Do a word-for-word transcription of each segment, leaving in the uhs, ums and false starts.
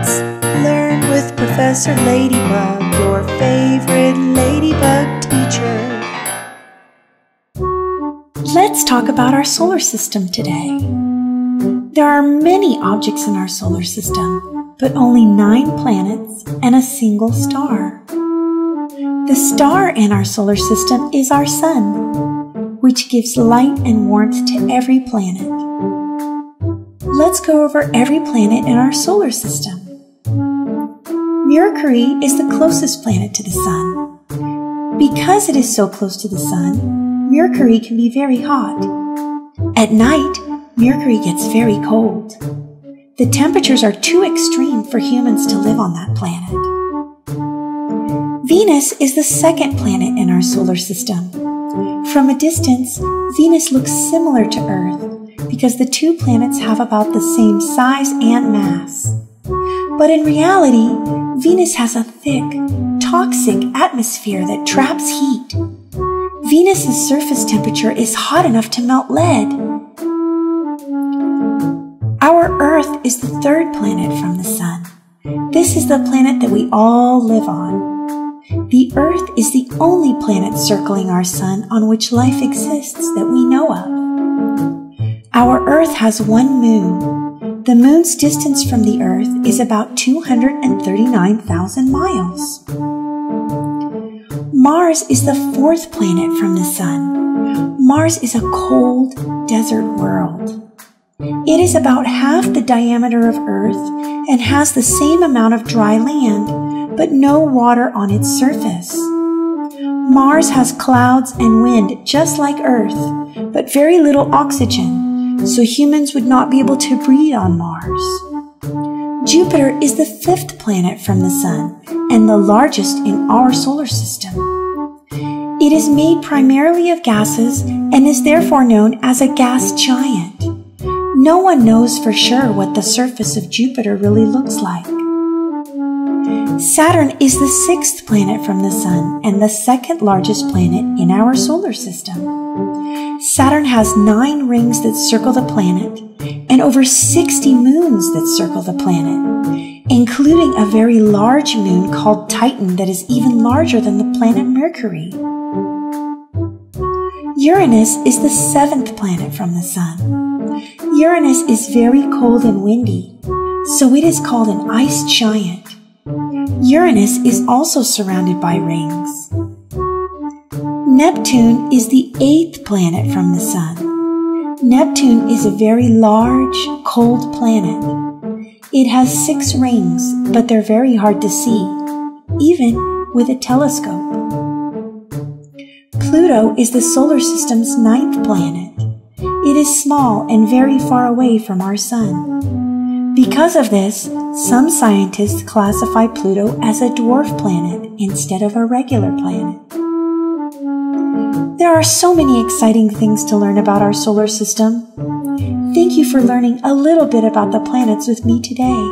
Let's learn with Professor Ladybug, your favorite ladybug teacher. Let's talk about our solar system today. There are many objects in our solar system, but only nine planets and a single star. The star in our solar system is our sun, which gives light and warmth to every planet. Let's go over every planet in our solar system. Mercury is the closest planet to the sun. Because it is so close to the sun, Mercury can be very hot. At night, Mercury gets very cold. The temperatures are too extreme for humans to live on that planet. Venus is the second planet in our solar system. From a distance, Venus looks similar to Earth because the two planets have about the same size and mass. But in reality, Venus has a thick, toxic atmosphere that traps heat. Venus's surface temperature is hot enough to melt lead. Our Earth is the third planet from the Sun. This is the planet that we all live on. The Earth is the only planet circling our Sun on which life exists that we know of. Our Earth has one moon. The moon's distance from the Earth is about two hundred thirty-nine thousand miles. Mars is the fourth planet from the Sun. Mars is a cold, desert world. It is about half the diameter of Earth and has the same amount of dry land, but no water on its surface. Mars has clouds and wind just like Earth, but very little oxygen, so humans would not be able to breathe on Mars. Jupiter is the fifth planet from the Sun and the largest in our solar system. It is made primarily of gases and is therefore known as a gas giant. No one knows for sure what the surface of Jupiter really looks like. Saturn is the sixth planet from the Sun and the second largest planet in our solar system. Saturn has nine rings that circle the planet and over sixty moons that circle the planet, including a very large moon called Titan that is even larger than the planet Mercury. Uranus is the seventh planet from the Sun. Uranus is very cold and windy, so it is called an ice giant. Uranus is also surrounded by rings. Neptune is the eighth planet from the Sun. Neptune is a very large, cold planet. It has six rings, but they're very hard to see, even with a telescope. Pluto is the solar system's ninth planet. It is small and very far away from our Sun. Because of this, some scientists classify Pluto as a dwarf planet instead of a regular planet. There are so many exciting things to learn about our solar system. Thank you for learning a little bit about the planets with me today.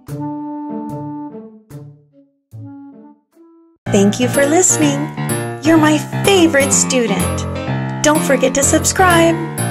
Thank you for listening. You're my favorite student. Don't forget to subscribe.